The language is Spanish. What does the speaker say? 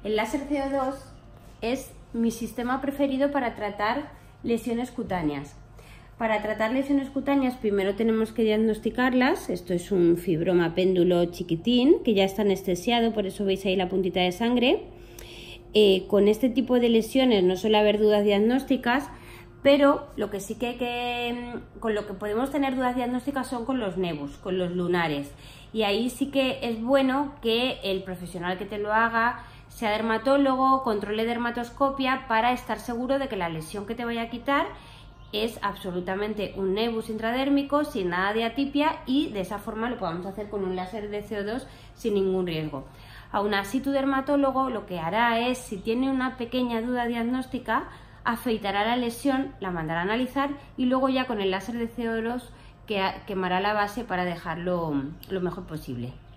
El láser CO2 es mi sistema preferido para tratar lesiones cutáneas. Para tratar lesiones cutáneas primero tenemos que diagnosticarlas. Esto es un fibroma péndulo chiquitín que ya está anestesiado, por eso veis ahí la puntita de sangre. Con este tipo de lesiones no suele haber dudas diagnósticas, pero lo que sí con lo que podemos tener dudas diagnósticas son con los nevus, con los lunares. Y ahí sí que es bueno que el profesional que te lo haga sea dermatólogo, controle dermatoscopia para estar seguro de que la lesión que te vaya a quitar es absolutamente un nevus intradérmico sin nada de atipia, y de esa forma lo podamos hacer con un láser de CO2 sin ningún riesgo. Aún así, tu dermatólogo lo que hará es, si tiene una pequeña duda diagnóstica, afeitará la lesión, la mandará a analizar y luego ya con el láser de CO2 quemará la base para dejarlo lo mejor posible.